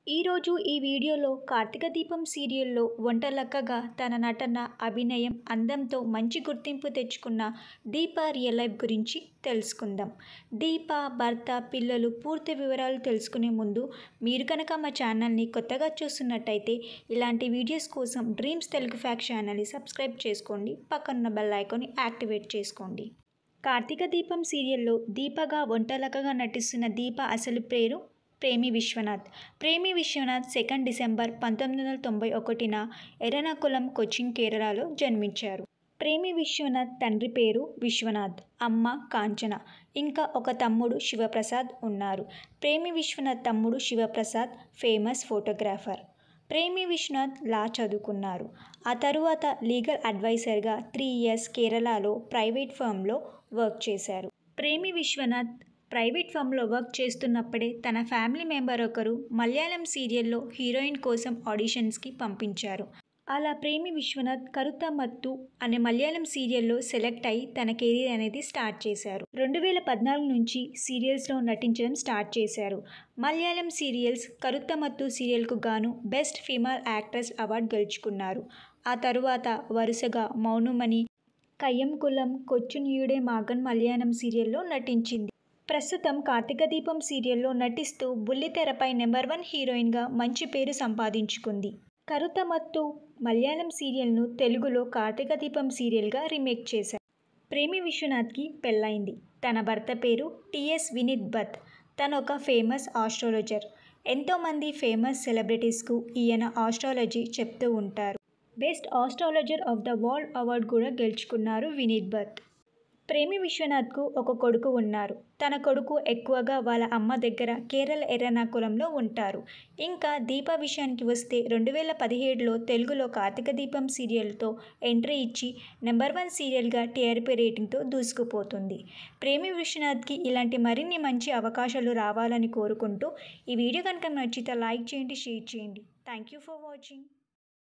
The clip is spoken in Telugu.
ఈరోజు ఈ వీడియోలో కార్తీక దీపం సీరియల్లో వంటలక్కగా తన నటన, అభినయం, అందంతో మంచి గుర్తింపు తెచ్చుకున్న దీప రియల్ లైఫ్ గురించి తెలుసుకుందాం. దీప భర్త, పిల్లలు పూర్తి వివరాలు తెలుసుకునే ముందు మీరు కనుక మా ఛానల్ని కొత్తగా చూస్తున్నట్టయితే ఇలాంటి వీడియోస్ కోసం డ్రీమ్స్ తెలుగు ఫ్యాక్ట్ ఛానల్ని సబ్స్క్రైబ్ చేసుకోండి. పక్కనున్న బెల్ ఐకాన్ని యాక్టివేట్ చేసుకోండి. కార్తీక దీపం సీరియల్లో దీపగా వంటలక్కగా నటిస్తున్న దీప అసలు పేరు ప్రేమి విశ్వనాథ్. ప్రేమి విశ్వనాథ్ 2 డిసెంబర్ 1991న ఎర్నాకుళం, కొచ్చిన్, కేరళలో జన్మించారు. ప్రేమి విశ్వనాథ్ తండ్రి పేరు విశ్వనాథ్, అమ్మ కాంచన, ఇంకా ఒక తమ్ముడు శివప్రసాద్ ఉన్నారు. ప్రేమి విశ్వనాథ్ తమ్ముడు శివప్రసాద్ ఫేమస్ ఫోటోగ్రాఫర్. ప్రేమి విశ్వనాథ్ లా చదువుకున్నారు. ఆ తరువాత లీగల్ అడ్వైజర్గా 3 ఇయర్స్ కేరళలో ప్రైవేట్ ఫర్మ్లో వర్క్ చేశారు. ప్రేమి విశ్వనాథ్ ప్రైవేట్ ఫర్మ్లో వర్క్ చేస్తున్నప్పుడే తన ఫ్యామిలీ మెంబర్ ఒకరు మలయాళం సీరియల్లో హీరోయిన్ కోసం ఆడిషన్స్కి పంపించారు. అలా ప్రేమి విశ్వనాథ్ కరుత మత్తు అనే మలయాళం సీరియల్లో సెలెక్ట్ అయి తన కెరీర్ అనేది స్టార్ట్ చేశారు. 2014 నుంచి సీరియల్స్లో నటించడం స్టార్ట్ చేశారు. మలయాళం సీరియల్స్ కరుత మత్తు సీరియల్కు గాను బెస్ట్ ఫీమేల్ యాక్ట్రెస్ అవార్డు గెలుచుకున్నారు. ఆ తరువాత వరుసగా మౌనమణి, కయ్యంకులం, కొచ్చునీయుడే మగన్ మలయాళం సీరియల్లో నటించింది. ప్రస్తుతం కార్తీక దీపం సీరియల్లో నటిస్తూ బుల్లితెరపై నెంబర్ 1 హీరోయిన్గా మంచి పేరు సంపాదించుకుంది. కరుత మత్తు మలయాళం సీరియల్ను తెలుగులో కార్తీక దీపం సీరియల్గా రీమేక్ చేశారు. ప్రేమి విశ్వనాథ్కి పెళ్ళైంది. తన భర్త పేరు టిఎస్ వినీత్ భట్. తను ఒక ఫేమస్ ఆస్ట్రాలజర్. ఎంతోమంది ఫేమస్ సెలబ్రిటీస్కు ఈయన ఆస్ట్రాలజీ చెప్తూ ఉంటారు. Best astrologer of the world award కూడా గెలుచుకున్నారు వినీత్ భట్. ప్రేమి విశ్వనాథ్కు ఒక కొడుకు ఉన్నారు. తన కొడుకు ఎక్కువగా వాళ్ళ అమ్మ దగ్గర కేరళ ఎర్నాకుళంలో ఉంటారు. ఇంకా దీప విషయానికి వస్తే 2017లో తెలుగులో కార్తీక దీపం సీరియల్తో ఎంట్రీ ఇచ్చి నెంబర్ 1 సీరియల్గా టీఆర్పీ రేటింగ్తో దూసుకుపోతుంది. ప్రేమి విశ్వనాథ్కి ఇలాంటి మరిన్ని మంచి అవకాశాలు రావాలని కోరుకుంటూ ఈ వీడియో కనుక నచ్చితే లైక్ చేయండి, షేర్ చేయండి. Thank you for watching.